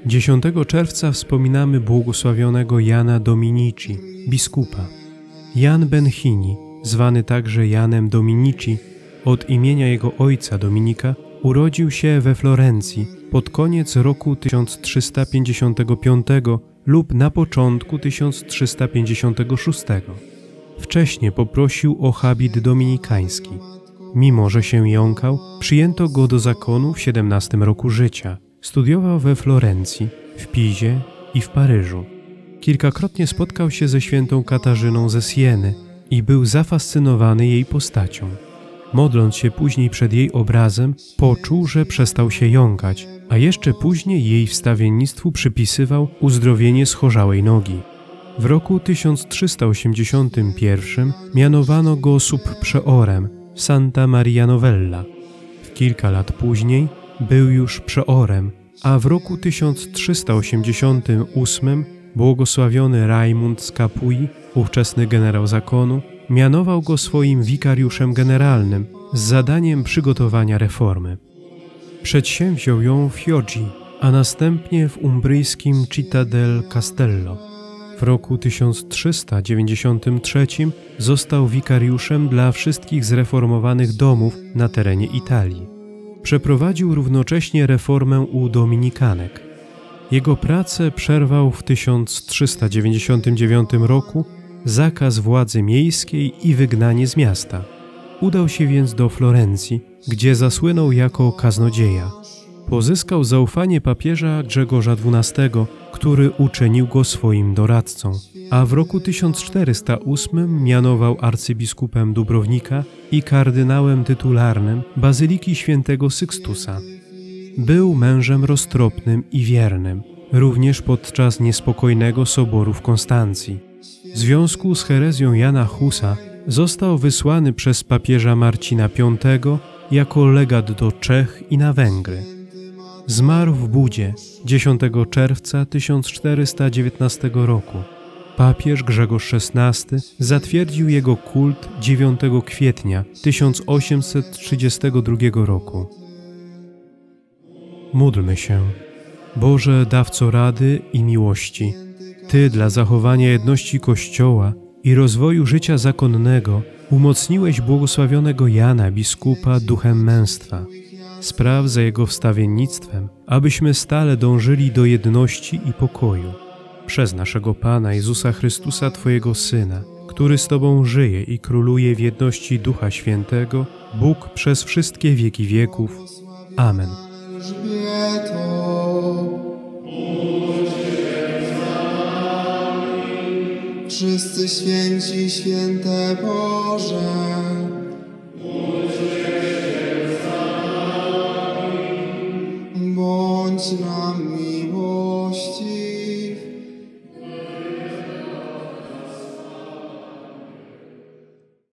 10 czerwca wspominamy błogosławionego Jana Dominici, biskupa. Jan Benchini, zwany także Janem Dominici, od imienia jego ojca Dominika, urodził się we Florencji pod koniec roku 1355 lub na początku 1356. Wcześniej poprosił o habit dominikański. Mimo że się jąkał, przyjęto go do zakonu w 17 roku życia. Studiował we Florencji, w Pizie i w Paryżu. Kilkakrotnie spotkał się ze świętą Katarzyną ze Sieny i był zafascynowany jej postacią. Modląc się później przed jej obrazem, poczuł, że przestał się jąkać, a jeszcze później jej wstawiennictwu przypisywał uzdrowienie schorzałej nogi. W roku 1381 mianowano go subprzeorem w Santa Maria Novella. W kilka lat później był już przeorem, a w roku 1388 błogosławiony Rajmund z Capui, ówczesny generał zakonu, mianował go swoim wikariuszem generalnym z zadaniem przygotowania reformy. Przedsięwziął ją w Chioggi, a następnie w umbryjskim Città del Castello. W roku 1393 został wikariuszem dla wszystkich zreformowanych domów na terenie Italii. Przeprowadził równocześnie reformę u dominikanek. Jego pracę przerwał w 1399 roku zakaz władzy miejskiej i wygnanie z miasta. Udał się więc do Florencji, gdzie zasłynął jako kaznodzieja. Pozyskał zaufanie papieża Grzegorza XII, który uczynił go swoim doradcą, a w roku 1408 mianował arcybiskupem Dubrownika i kardynałem tytularnym Bazyliki Świętego Sykstusa. Był mężem roztropnym i wiernym, również podczas niespokojnego soboru w Konstancji. W związku z herezją Jana Husa został wysłany przez papieża Marcina V jako legat do Czech i na Węgry. Zmarł w Budzie 10 czerwca 1419 roku. Papież Grzegorz XVI zatwierdził jego kult 9 kwietnia 1832 roku. Módlmy się. Boże, dawco rady i miłości, Ty dla zachowania jedności Kościoła i rozwoju życia zakonnego umocniłeś błogosławionego Jana, biskupa, duchem męstwa. Spraw za jego wstawiennictwem, abyśmy stale dążyli do jedności i pokoju. Przez naszego Pana Jezusa Chrystusa, Twojego Syna, który z Tobą żyje i króluje w jedności Ducha Świętego, Bóg przez wszystkie wieki wieków. Amen. Wszyscy święci, święte Boże, bądź nam miłości.